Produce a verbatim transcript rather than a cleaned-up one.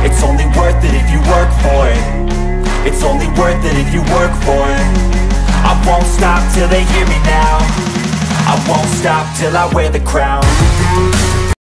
It's only worth it if you work for it. It's only worth it if you work for it. I won't stop till they hear me now. I won't stop till I wear the crown.